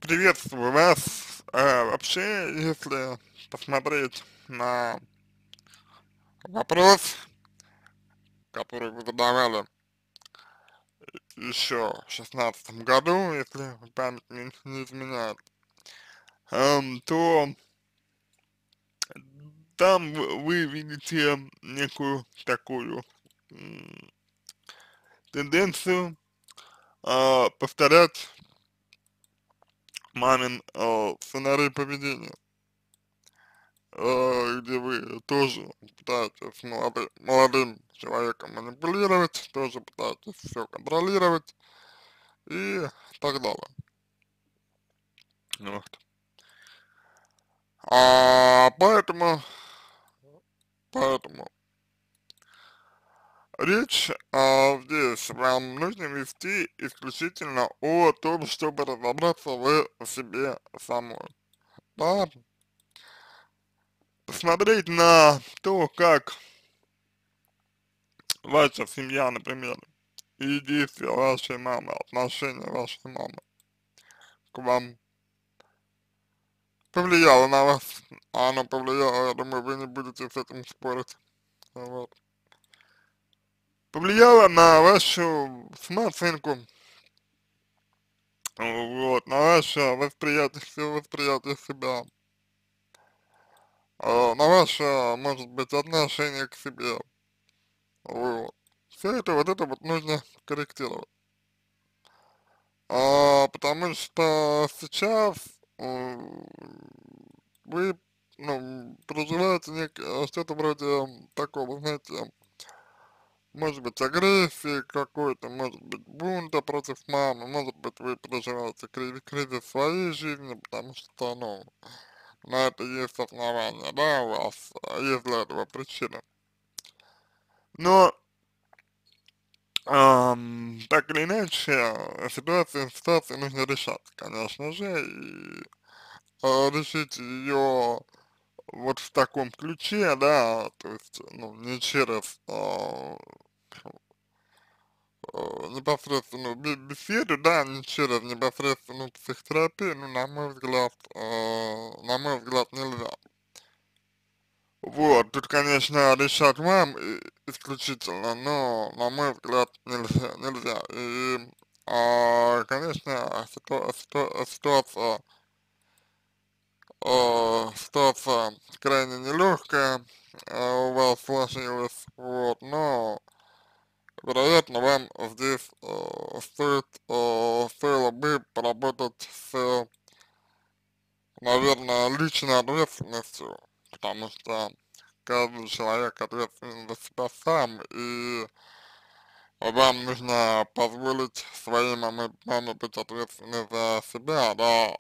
Приветствую вас. Вообще, если посмотреть на вопрос, который вы задавали еще в 2016 году, если память не изменяет, то там вы видите некую такую м, тенденцию повторять мамин сценарий поведения, где вы тоже пытаетесь молодым человеком манипулировать, тоже пытаетесь все контролировать и так далее. Вот. Поэтому речь здесь вам нужно вести исключительно о том, чтобы разобраться в себе самой. Да, посмотреть на то, как ваша семья, например, и действия вашей мамы, отношения вашей мамы к вам повлияло на вас, а оно повлияло, я думаю, вы не будете с этим спорить, вот. Повлияло на вашу самооценку, вот, на ваше восприятие себя, на ваше, может быть, отношение к себе, вот. Все это, вот это вот нужно корректировать, потому что сейчас вы, ну, проживаете что-то вроде такого, знаете, может быть, агрессии какой-то, может быть, бунта против мамы, может быть, вы переживаете кризис своей жизни, потому что, ну, на это есть основания, да, у вас есть для этого причина. Но, так или иначе, ситуацию нужно решать, конечно же, и решить ее вот в таком ключе, да, то есть, ну, не через непосредственную беседу, да, не через непосредственную психотерапию, ну, на мой взгляд, нельзя. Вот, тут, конечно, решать вам исключительно, но, на мой взгляд, нельзя. И, конечно, ситуация крайне нелегкая, у вас сложилась, вот, но вероятно, вам здесь стоило бы поработать с, наверное, личной ответственностью, потому что каждый человек ответственен за себя сам, и вам нужно позволить своей маме быть ответственной за себя, да,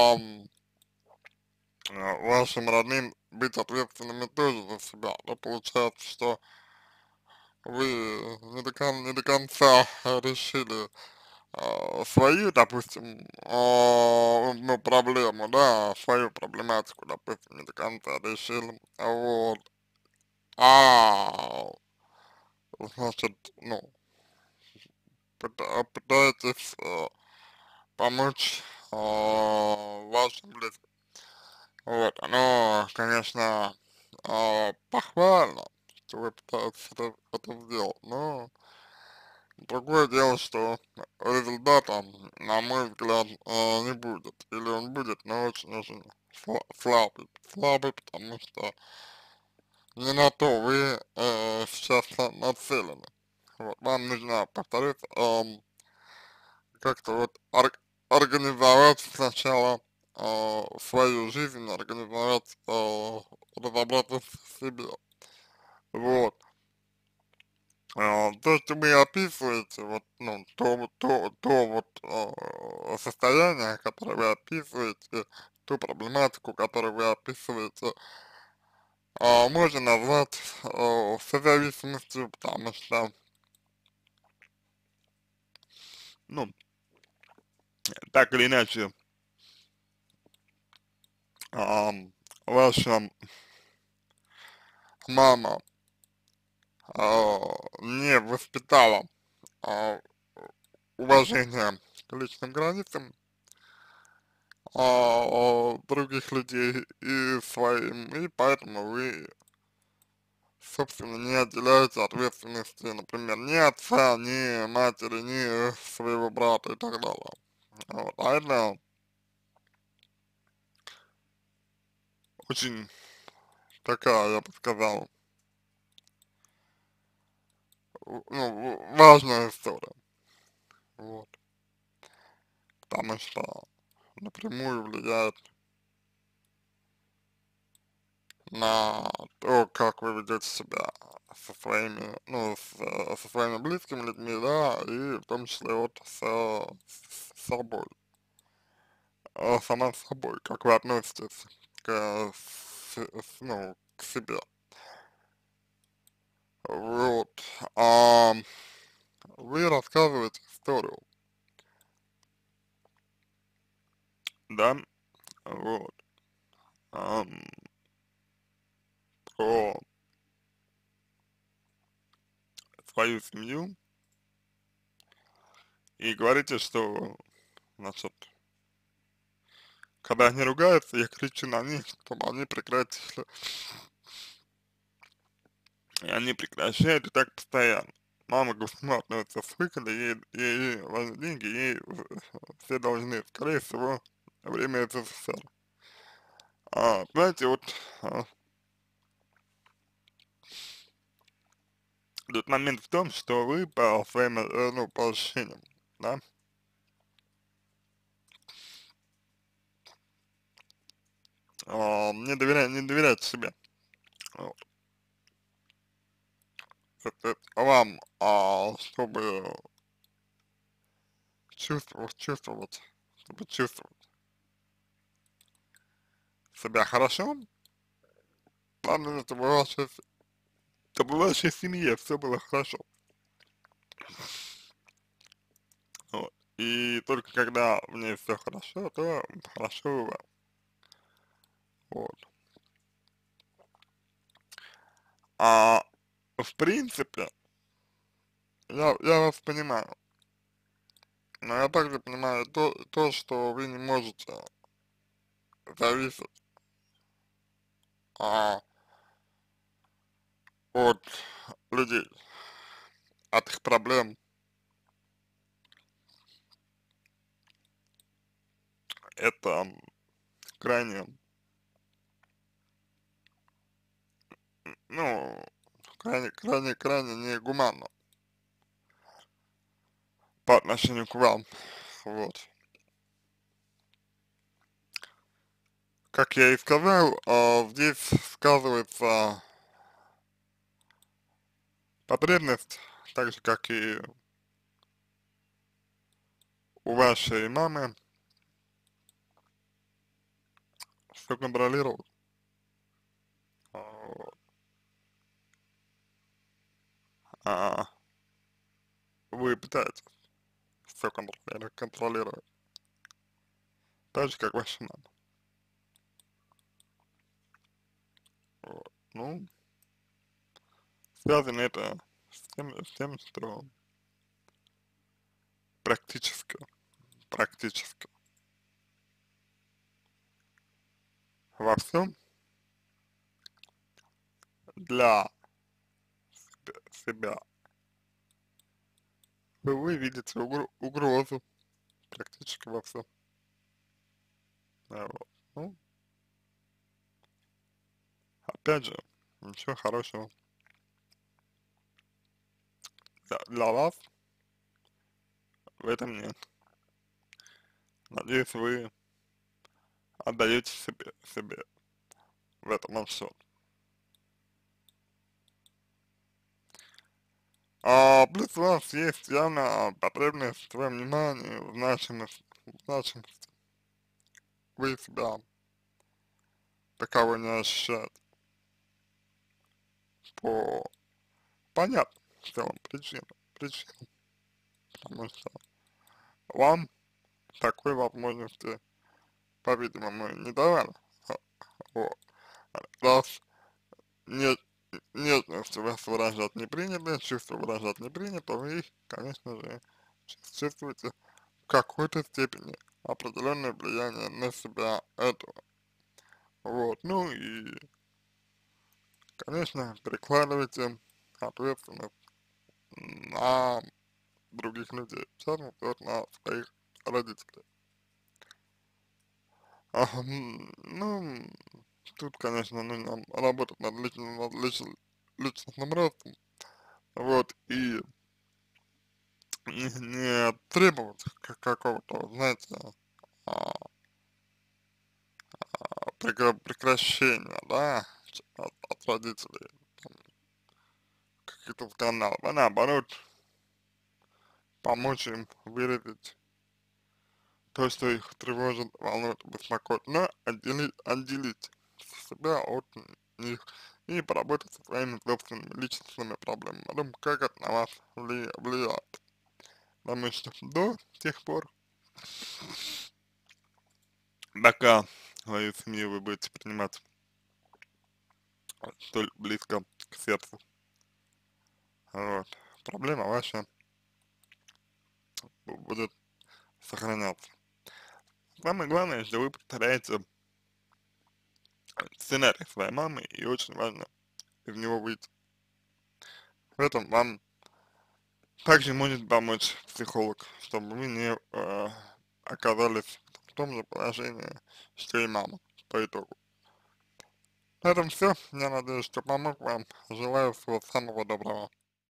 вашим родным быть ответственными тоже за себя, да, получается, что вы не до конца решили свою, допустим, ну, проблему, да, свою проблематику, допустим, не до конца решили, вот, а, значит, ну, пытаетесь помочь вашим близким. Вот, оно, конечно, похвально, что вы пытаетесь это сделать, но другое дело, что результата, на мой взгляд, не будет. Или он будет, но очень-очень слабый, потому что не на то вы сейчас нацелены. Вот, вам нужно, повторюсь, как-то вот организовать сначала свою жизнь, организовать, разобраться в себе. Вот. То, что вы описываете, вот, ну, то вот состояние, которое вы описываете, ту проблематику, которую вы описываете, можно назвать созависимостью, потому что, ну, так или иначе, ваша мама не воспитала а, уважение к личным границам, других людей и своим, и поэтому вы, собственно, не отделяете ответственности, например, ни отца, ни матери, ни своего брата и так далее. Вот. А это очень такая, я бы сказал, ну, важная история, вот, потому что напрямую влияет на то, как вы ведете себя со своими, ну, со своими близкими людьми, да, и в том числе вот с собой, сама с собой, как вы относитесь ну, к себе. Вот. А, вы рассказываете историю, да, вот, ам, про свою семью и говорите, что, значит, когда они ругаются, я кричу на них, чтобы они прекратили. И они прекращают, и так постоянно. Мама грустно относится с выхода, ей важны деньги, ей все должны, скорее всего, во время СССР. Знаете, вот тут момент в том, что вы по своим, ну, по ощущениям, да, не доверяете себе. Вот. Вам, чтобы чтобы чувствовать себя хорошо, надо, чтобы в вашей семье все было хорошо. Вот. И только когда в ней все хорошо, то хорошо у вас. Вот. А в принципе, я вас понимаю, но я также понимаю то, что вы не можете зависеть от людей, от их проблем. Это крайне, ну, крайне негуманно по отношению к вам. Вот. Как я и сказал, здесь сказывается потребность, так же как и у вашей мамы, все контролировать. Вот. А вы пытаетесь все контролировать, так же как ваша мама. Вот. Ну, связано это с тем, что практически, практически во всем для себя вы видите угрозу практически во всем. Вот. Ну, опять же, ничего хорошего для вас в этом нет. Надеюсь, вы отдаете себе в этом отчет. Плюс у вас есть явно потребность в твоем внимании, в значимости. Вы себя таковой не ощущаете по понятным в целом причинам, потому что вам такой возможности, по-видимому, не давали. А, Вот. Раз нет, нежность у вас выражать не принято, чувства выражать не принято, вы, конечно же, чувствуете в какой-то степени определенное влияние на себя этого. Вот, ну и, конечно, перекладывайте ответственность на других людей, в частности, вот на своих родителей. Ну, тут, конечно, нужно работать личностным ростом, вот, и не требовать какого-то, знаете, а, прекращения, да, от родителей, там, каких-то скандалов, а наоборот, помочь им выразить то, что их тревожит, волнует, беспокоит, но отделить себя от них и поработать со своими собственными личностными проблемами, о том, как это на вас влияет. Потому что до тех пор, пока свою семью вы будете принимать столь близко к сердцу, вот, проблема ваша будет сохраняться. Самое главное, что вы повторяете сценарий своей мамы, и очень важно из него выйти. В этом вам также может помочь психолог, чтобы вы не оказались в том же положении, что и мама по итогу. На этом все. Я надеюсь, что помог вам. Желаю всего самого доброго.